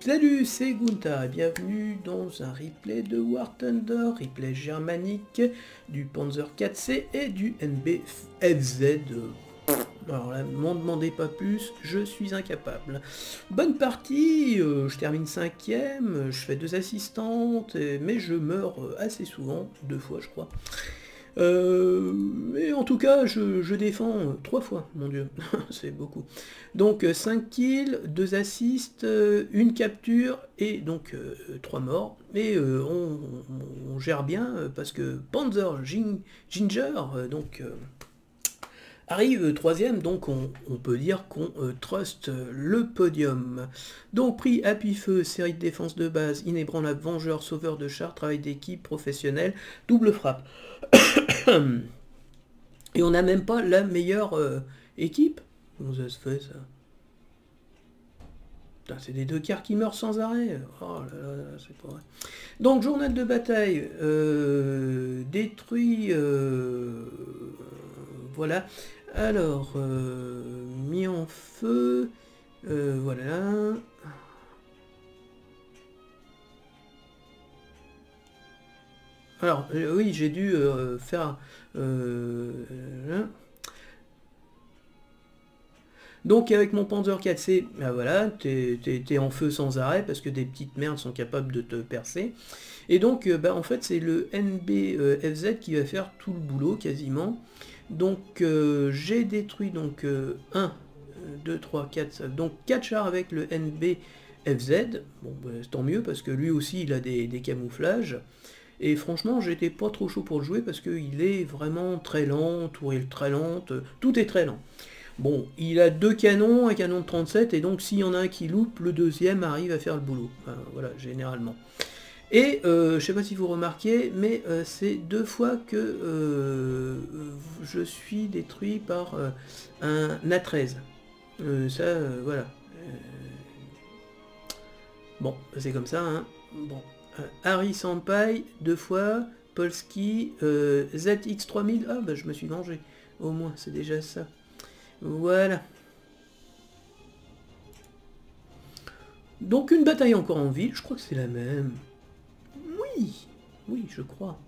Salut, c'est Gunther et bienvenue dans un replay de War Thunder, replay germanique du Panzer 4C et du NBFZ. Alors là, ne m'en demandez pas plus, je suis incapable. Bonne partie, je termine 5ème, je fais 2 assistantes, mais je meurs assez souvent, 2 fois je crois. Et en tout cas, je défends 3 fois, mon dieu, c'est beaucoup. Donc 5 kills, 2 assists, 1 capture, et donc 3 morts. Et on gère bien, parce que Panzer Ginger, donc... arrive 3ème, donc on peut dire qu'on trust le podium. Donc prix appui-feu, série de défense de base, inébranlable, vengeur, sauveur de char, travail d'équipe, professionnel, double frappe. Et on n'a même pas la meilleure équipe. Comment ça se fait ça? C'est des 2 quarts qui meurent sans arrêt. Oh là là, c'est pas vrai. Donc journal de bataille, détruit, voilà. Alors, mis en feu, voilà. Alors, oui, j'ai dû faire... Donc avec mon Panzer 4C, ben voilà, t'es en feu sans arrêt parce que des petites merdes sont capables de te percer. Et donc ben, en fait c'est le NBFZ qui va faire tout le boulot quasiment. Donc j'ai détruit donc 1, 2, 3, 4, donc 4 chars avec le NBFZ. Bon ben, tant mieux parce que lui aussi il a des camouflages. Et franchement j'étais pas trop chaud pour le jouer parce qu'il est vraiment très lent, tourelle très lente, tout est très lent. Bon, il a 2 canons, un canon de 37, et donc s'il y en a un qui loupe, le deuxième arrive à faire le boulot. Enfin, voilà, généralement. Et je sais pas si vous remarquez, mais c'est 2 fois que je suis détruit par un A13. Ça, voilà. Bon, c'est comme ça, hein. Bon. Harry Sampai, 2 fois. Polski, ZX3000, ah bah je me suis vengé. Au moins, c'est déjà ça. Voilà. Donc une bataille encore en ville, je crois que c'est la même. Oui, oui, je crois.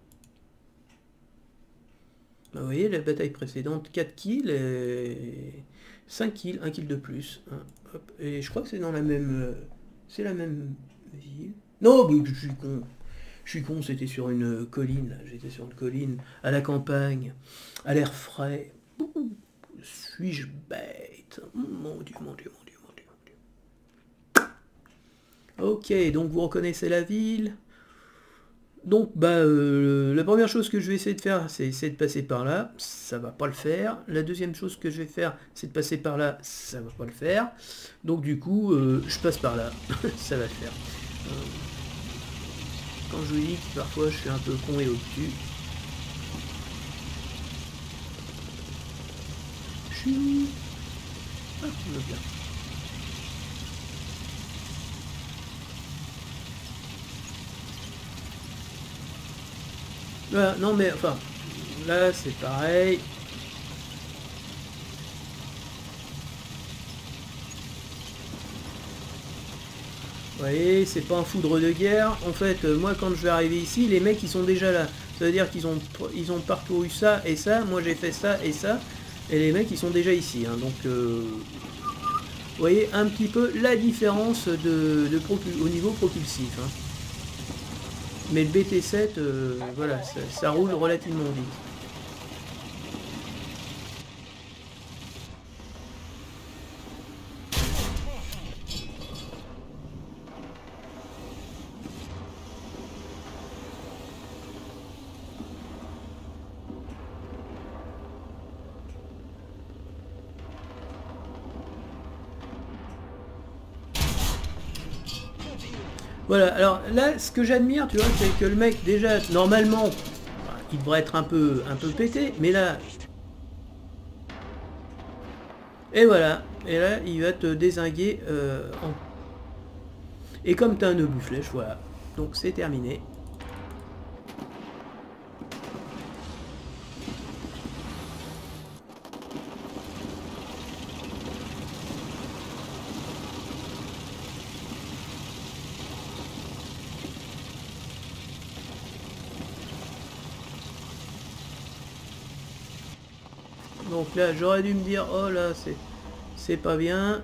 Vous voyez, la bataille précédente, 4 kills et 5 kills, 1 kill de plus. Hein, hop. Et je crois que c'est dans la même... c'est la même ville. Non, oui, je suis con. Je suis con, c'était sur une colline, j'étais sur une colline, à la campagne, à l'air frais. Suis-je bête? Mon dieu, mon dieu, mon dieu, mon dieu, mon dieu. Ok, donc vous reconnaissez la ville. Donc, bah, la première chose que je vais essayer de faire, c'est de passer par là. Ça va pas le faire. La deuxième chose que je vais faire, c'est de passer par là. Ça va pas le faire. Donc, du coup, je passe par là. Ça va le faire. Quand je vous dis que parfois je suis un peu con et obtus. Ah, on le bien. Voilà, non mais enfin, là c'est pareil. Vous voyez, c'est pas un foudre de guerre. En fait, moi quand je vais arriver ici, les mecs ils sont déjà là. Ça veut dire qu'ils ont parcouru ça et ça. Moi j'ai fait ça et ça. Et les mecs ils sont déjà ici, hein, donc vous voyez un petit peu la différence au niveau propulsif. Hein. Mais le BT7, voilà, ça roule relativement vite. Voilà, alors là, ce que j'admire, tu vois, c'est que le mec, déjà, normalement, il devrait être un peu pété, mais là... Et voilà, et là, il va te dézinguer en... Et comme t'as un obus flèche, voilà. Donc c'est terminé. Donc là, j'aurais dû me dire, oh là, c'est pas bien.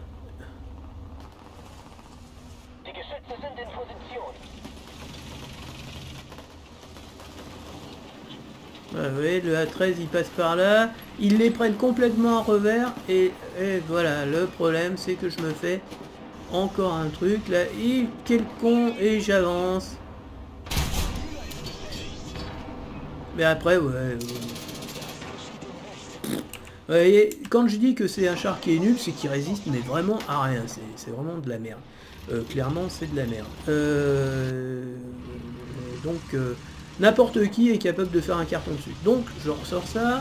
Vous voyez, le A13 il passe par là, ils les prennent complètement en revers et voilà, le problème c'est que je me fais encore un truc là, et quel con, et j'avance. Mais après, ouais. Vous voyez, quand je dis que c'est un char qui est nul, c'est qu'il résiste mais vraiment à rien, c'est vraiment de la merde. Clairement c'est de la merde. Donc n'importe qui est capable de faire un carton dessus. Donc je ressors ça.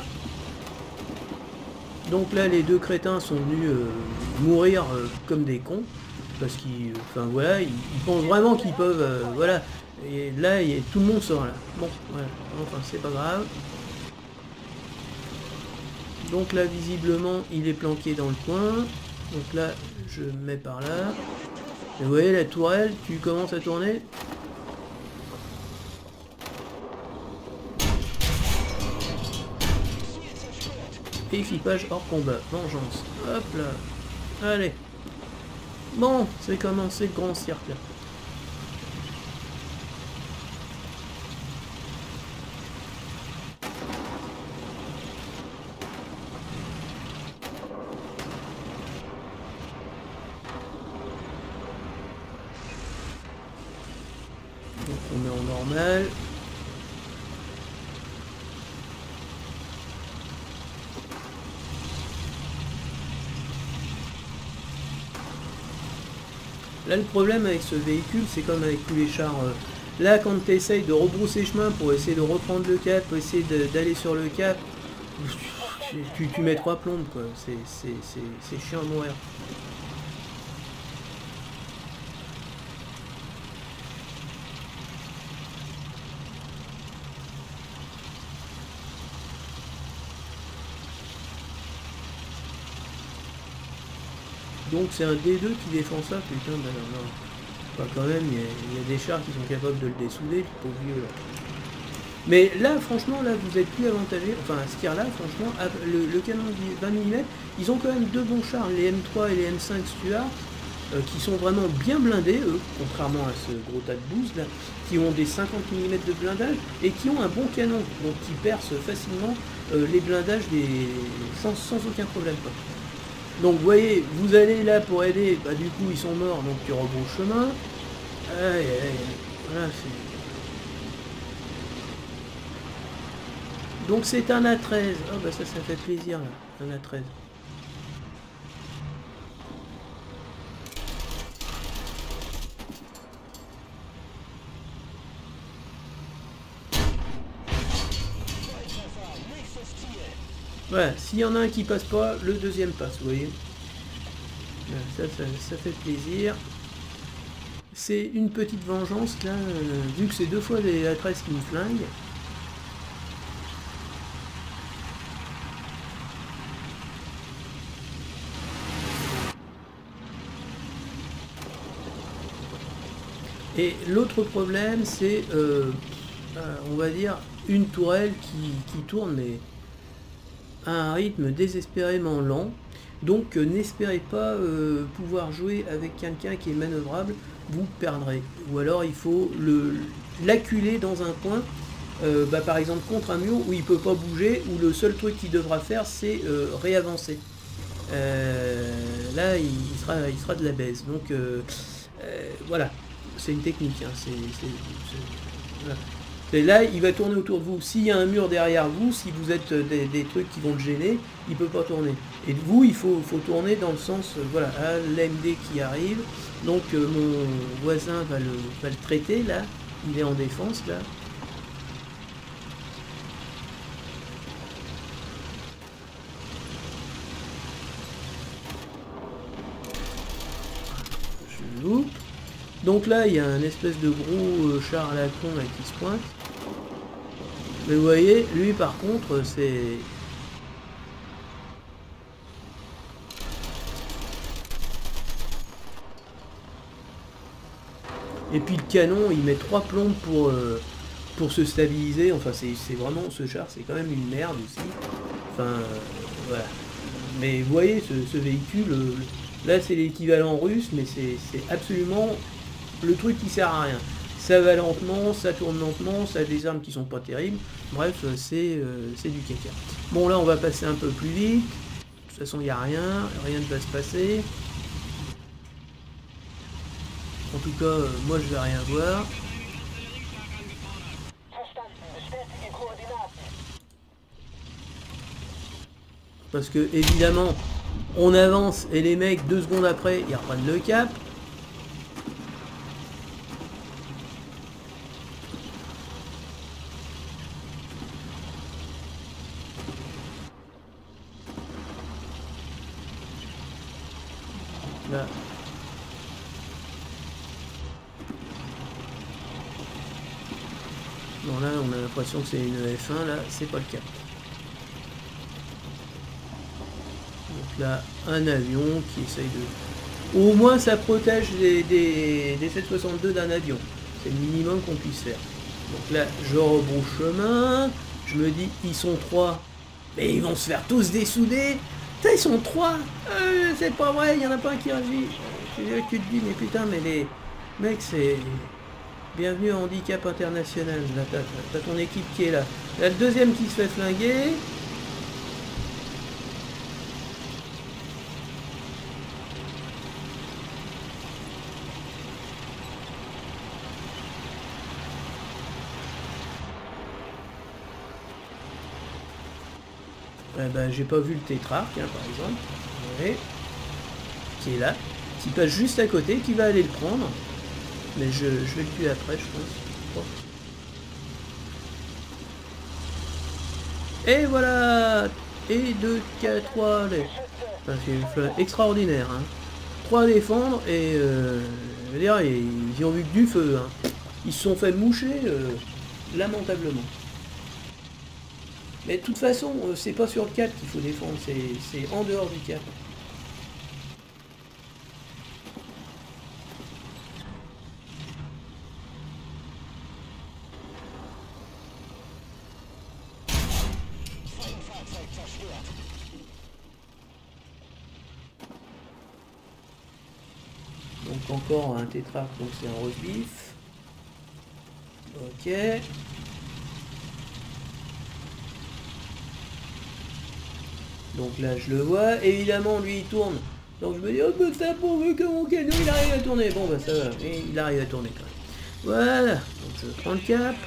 Donc là les deux crétins sont venus mourir comme des cons. Parce qu'ils, enfin voilà, ils pensent vraiment qu'ils peuvent, voilà. Et là tout le monde sort là. Bon, voilà, enfin c'est pas grave. Donc là visiblement il est planqué dans le coin. Donc là je me mets par là. Et vous voyez la tourelle, tu commences à tourner. Équipage hors combat, vengeance. Hop là. Allez. Bon, c'est commencé le grand cirque là. Donc on met en normal. Là, le problème avec ce véhicule, c'est comme avec tous les chars. Là, quand tu essayes de rebrousser chemin pour essayer de reprendre le cap, pour essayer d'aller sur le cap, tu mets 3 plombes, quoi. C'est chiant à mourir. Donc c'est un D2 qui défend ça, putain, ben non. Enfin, quand même, il y a des chars qui sont capables de le dessouder, le pauvre vieux là. Mais là, franchement, là, vous êtes plus avantagé. Enfin, ce tir-là, franchement, le canon 20 mm, ils ont quand même deux bons chars, les M3 et les M5 Stuart, qui sont vraiment bien blindés, eux, contrairement à ce gros tas de bouse là, qui ont des 50 mm de blindage et qui ont un bon canon, donc qui percent facilement les blindages sans aucun problème, quoi. Donc vous voyez, vous allez là pour aider, bah du coup ils sont morts, donc tu rebrouches chemin. Aïe, aïe, voilà, donc c'est un A13. Oh bah ça fait plaisir là, un A13. Voilà, s'il y en a un qui passe pas, le deuxième passe, vous voyez. Ça fait plaisir. C'est une petite vengeance là, vu que c'est deux fois les A13 qui me flinguent. Et l'autre problème, c'est, on va dire, une tourelle qui tourne, mais à un rythme désespérément lent. Donc n'espérez pas pouvoir jouer avec quelqu'un qui est manœuvrable, vous perdrez. Ou alors il faut l'acculer dans un coin, par exemple contre un mur où il ne peut pas bouger, où le seul truc qu'il devra faire c'est réavancer. Là il sera de la baisse. Donc voilà, c'est une technique. Hein. Voilà. Et là, il va tourner autour de vous. S'il y a un mur derrière vous, si vous êtes des trucs qui vont le gêner, il ne peut pas tourner. Et de vous, il faut tourner dans le sens, voilà, l'AMD qui arrive. Donc mon voisin va le traiter, là. Il est en défense, là. Je loupe. Donc là, il y a un espèce de gros char à la con là, qui se pointe. Mais vous voyez, lui par contre, c'est... Et puis le canon, il met 3 plombes pour se stabiliser. Enfin, c'est vraiment, ce char, c'est quand même une merde aussi. Enfin, voilà. Mais vous voyez, ce véhicule, là c'est l'équivalent russe, mais c'est absolument le truc qui sert à rien. Ça va lentement, ça tourne lentement, ça a des armes qui sont pas terribles. Bref, c'est du caca. Bon, là on va passer un peu plus vite. De toute façon, il n'y a rien ne va se passer. En tout cas, moi je vais rien voir. Parce que, évidemment, on avance et les mecs, 2 secondes après, ils reprennent le cap. Là. Bon, là, on a l'impression que c'est une F1, là, c'est pas le cas. Donc là, un avion qui essaye de... Au moins, ça protège des 762 d'un avion. C'est le minimum qu'on puisse faire. Donc là, je rebrouche chemin. Je me dis, ils sont 3. Mais ils vont se faire tous dessouder. Putain, ils sont 3. C'est pas vrai, il y en a pas un qui réagit. Tu te dis, mais putain, mais les mecs, c'est... Bienvenue à Handicap International. Là, t'as ton équipe qui est là. Là, le deuxième qui se fait flinguer. Ben, j'ai pas vu le tétrarque, hein, par exemple. Ouais. Qui est là. Qui passe juste à côté, qui va aller le prendre. Mais je vais le tuer après, je pense. Oh. Et voilà. Et 2, 4, 3, allez. Enfin, c'est extraordinaire, hein. 3 à défendre, et je veux dire, ils y ont vu que du feu, hein. Ils se sont fait moucher, lamentablement. Mais de toute façon, c'est pas sur le cap qu'il faut défendre, c'est en dehors du cap. Donc encore un tétrarque, donc c'est un roast beef. Ok. Donc là je le vois, évidemment lui il tourne. Donc je me dis, oh bah ça pourvu que mon canon il arrive à tourner. Bon bah ça va, et il arrive à tourner quand même. Voilà, donc je prends le cap.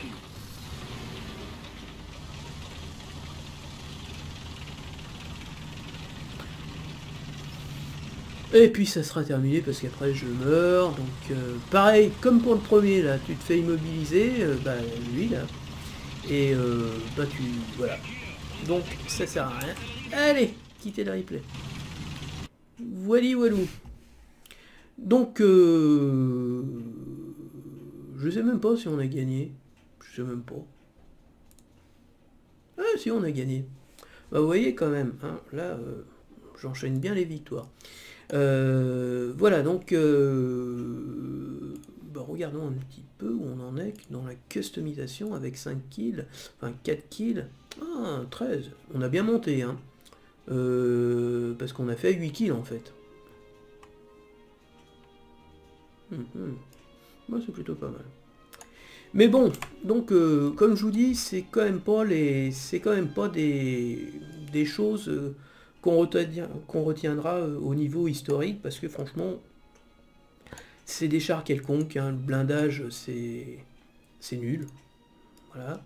Et puis ça sera terminé parce qu'après je meurs. Donc pareil, comme pour le premier là, tu te fais immobiliser, bah lui là. Et bah tu... voilà. Donc ça sert à rien. Allez, quittez le replay. Voili voilou. Donc je sais même pas si on a gagné. Je sais même pas. Ah si, on a gagné. Bah vous voyez quand même, hein, là j'enchaîne bien les victoires. Voilà, donc bah, regardons un petit peu où on en est dans la customisation avec 5 kills, enfin 4 kills, 13, on a bien monté, hein, parce qu'on a fait 8 kills en fait. Moi c'est plutôt pas mal. Mais bon, donc comme je vous dis, c'est quand même pas des choses qu'on retiendra au niveau historique, parce que franchement, c'est des chars quelconques, hein, le blindage c'est nul. Voilà.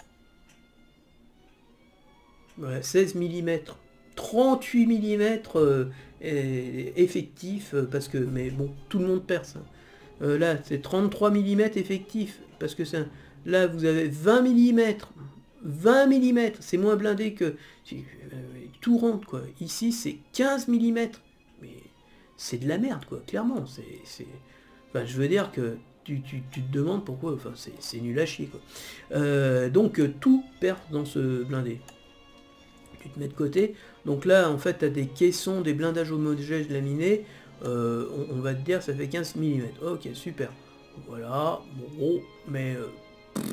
Voilà, 16 mm, 38 mm effectif, parce que, mais bon, tout le monde perce. Hein. Là, c'est 33 mm effectif, parce que c'est là, vous avez 20 mm. 20 mm, c'est moins blindé que... tout rentre, quoi. Ici, c'est 15 mm. Mais c'est de la merde, quoi, clairement. Enfin, je veux dire que tu te demandes pourquoi... Enfin, c'est nul à chier, quoi. Donc, tout perd dans ce blindé. Tu te mets de côté. Donc là, en fait, tu as des caissons, des blindages homogènes laminés. On va te dire, ça fait 15 mm. Ok, super. Voilà, bon, mais...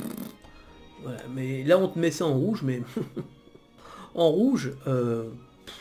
voilà, mais là, on te met ça en rouge, mais... en rouge,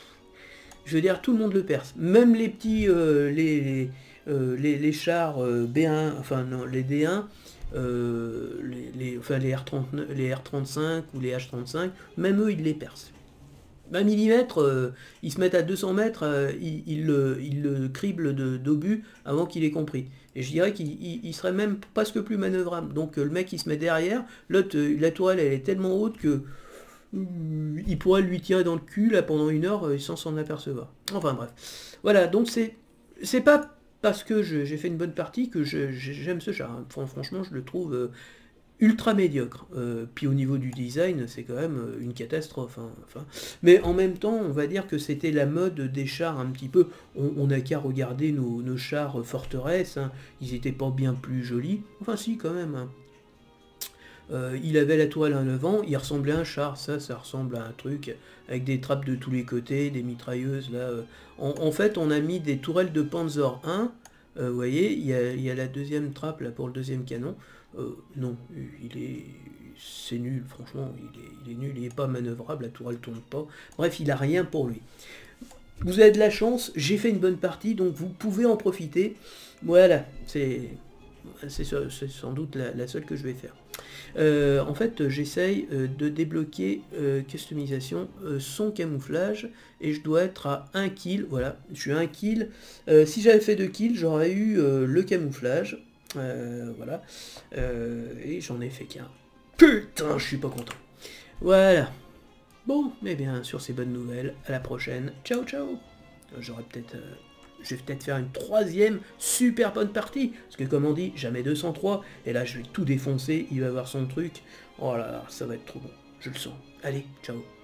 je veux dire, tout le monde le perce. Même les petits, les chars B1, enfin non, les D1, enfin les R35 ou les H35, même eux, ils les percent. 20 mm, ils se mettent à 200 mètres, ils le criblent d'obus avant qu'il ait compris. Et je dirais qu'il serait même presque plus manœuvrable. Donc le mec il se met derrière, l'autre, la tourelle elle est tellement haute que il pourrait lui tirer dans le cul là pendant 1 heure sans s'en apercevoir. Enfin bref. Voilà, donc c'est pas parce que j'ai fait une bonne partie que j'aime ce char. Hein. Franchement, je le trouve ultra médiocre. Puis au niveau du design, c'est quand même une catastrophe. Hein. Enfin, mais en même temps, on va dire que c'était la mode des chars un petit peu. On n'a qu'à regarder nos chars forteresses. Hein. Ils étaient pas bien plus jolis. Enfin si, quand même. Hein. Il avait la tourelle à 9 ans, il ressemblait à un char, ça ressemble à un truc avec des trappes de tous les côtés, des mitrailleuses là. En fait, on a mis des tourelles de Panzer 1, vous voyez, il y a la deuxième trappe là pour le deuxième canon. Non, c'est nul, franchement, il est nul, il n'est pas manœuvrable, la tourelle tourne pas. Bref, il a rien pour lui. Vous avez de la chance, j'ai fait une bonne partie, donc vous pouvez en profiter. Voilà, c'est sans doute la seule que je vais faire. En fait, j'essaye de débloquer customisation son camouflage et je dois être à 1 kill. Voilà, je suis à 1 kill. Si j'avais fait 2 kills, j'aurais eu le camouflage. Voilà. Et j'en ai fait qu'un. Putain, je suis pas content. Voilà. Bon, eh bien, sur ces bonnes nouvelles, à la prochaine. Ciao, ciao. J'aurais peut-être... je vais peut-être faire une 3e super bonne partie, parce que comme on dit, jamais 203, et là je vais tout défoncer, il va avoir son truc, oh là là, ça va être trop bon, je le sens. Allez, ciao.